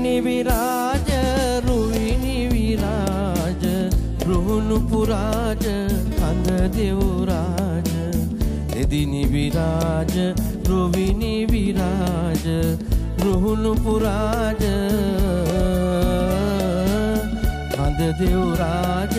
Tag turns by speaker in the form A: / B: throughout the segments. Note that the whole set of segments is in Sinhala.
A: එදිනි විරාජ රුවිනි විරාජ රුහුණු පුරාජ කඳ දෙව්රාජ එදිනි විරාජ රුවිනි විරාජ රුහුණු පුරාජ කඳ දෙව්රාජ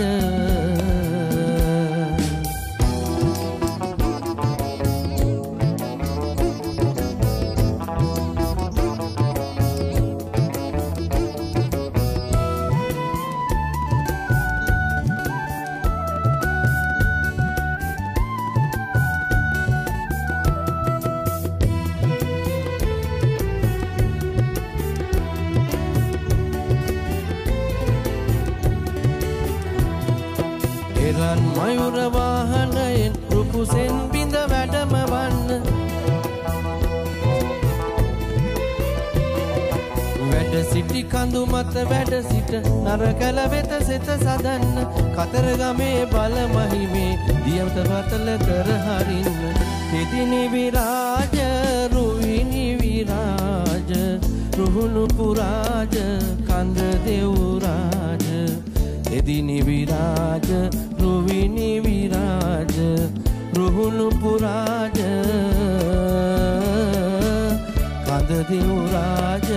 A: එරන් මයුර වාහනයෙන් රුකුසෙන් බිඳ වැඩම වන්න වැඩ සිටි කඳු මත වැඩ සිට නරකල වෙත සෙත සදන්න කතරගමේ බල මහිමේ දියවත වතල කර හරින්න එදිනි විරාජ රුවිනි විරාජ රුහුණු පුරාජ කඳ දෙව්රාජ එදිනි විරාජ රුවිනි විරාජ රුහුණු පුරාජ කඳ දෙව්රාජ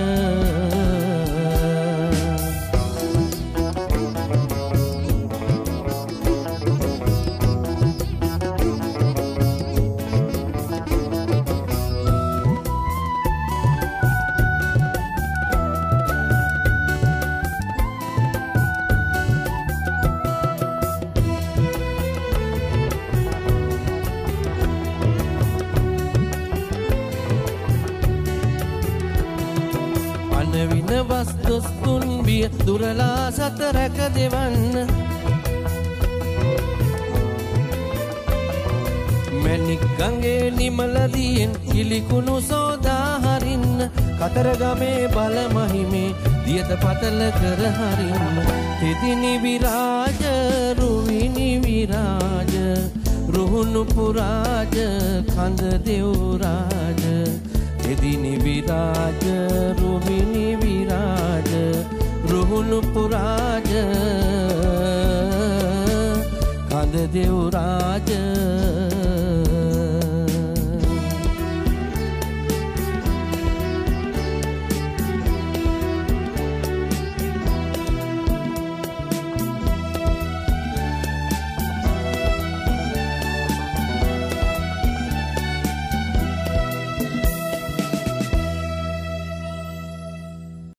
A: වින වස්තුස්තුන් බිය දුරලා සත රැක දෙවන්න මැණික් ගඟේ නිමලදියෙන් කිලිකුණු සෝදා හරින්න කතරගමේ බල මහිමේ දියත පතල කර හරින්න එදිනි විරාජ රුවිනි විරාජ රුහුණු පුරාජ කඳ දෙව්රාජ එදිනි විරාජ රුවිනි විරාජ රුහුණු පුරාජ කඳ දෙව්රාජ